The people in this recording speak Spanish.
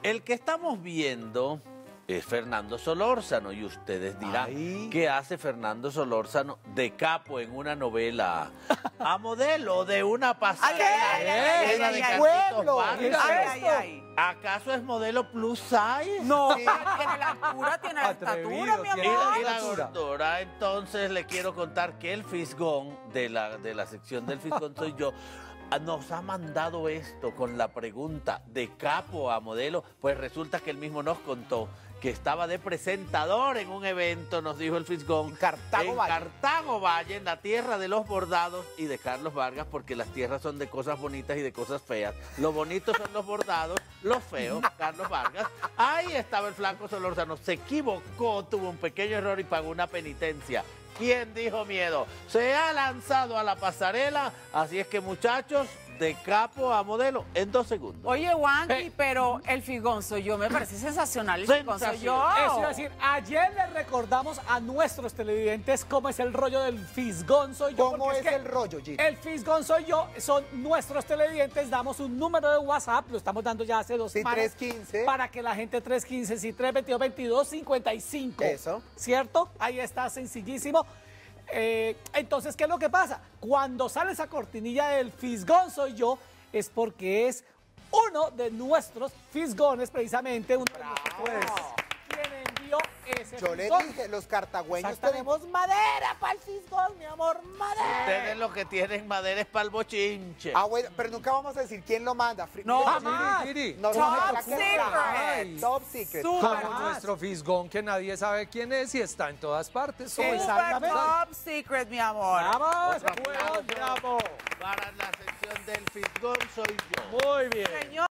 El que estamos viendo es Fernando Solórzano y ustedes dirán, ¿qué hace Fernando Solórzano de capo en una novela a modelo de una pasarela llena de carritos Vargas? ¿Acaso es modelo plus size? No. Tiene la altura, tiene la estatura, mi amor. Y la gordura. Entonces le quiero contar que el fisgón de la sección del fisgón soy yo. Nos ha mandado esto con la pregunta de capo a modelo, pues resulta que él mismo nos contó que estaba de presentador en un evento, nos dijo el fisgón, Cartago Valle, en la tierra de los bordados y de Carlos Vargas, porque las tierras son de cosas bonitas y de cosas feas. Lo bonito son los bordados, los feos, Carlos Vargas. Ahí estaba el flaco Solórzano, se equivocó, tuvo un pequeño error y pagó una penitencia. ¿Quién dijo miedo? Se ha lanzado a la pasarela, así es que muchachos, de capo a modelo en 2 segundos. Oye, Wanky, pero el figón soy yo, me parece sensacional. El figón soy yo. Eso iba a decir, ayer les recordamos a nuestros televidentes cómo es el rollo del fisgón soy yo. ¿Cómo es el rollo, Gigi? El fisgón soy yo, son nuestros televidentes, damos un número de WhatsApp, lo estamos dando ya hace 2 semanas. 315. Para que la gente 315, sí, 322-2255. Eso. ¿Cierto? Ahí está, sencillísimo. Entonces, ¿qué es lo que pasa? Cuando sale esa cortinilla del fisgón soy yo, es porque es uno de nuestros fisgones, precisamente, uno de nuestros, quien envió ese Yo le fisgón. dije, los cartagüeños Exactamente. tenemos madera para el fisgón, mi amor, madera. Ustedes lo que tienen madera es para el bochinche. Ah, bueno, pero nunca vamos a decir quién lo manda. No, jamás. No, Top secret. secret. Top secret. Super Como nuestro fisgón que nadie sabe quién es y está en todas partes. Super Exactamente. top secret, mi amor. ¡Vamos! Bravo. Para la sección del fisgón soy yo. Muy bien. Señor.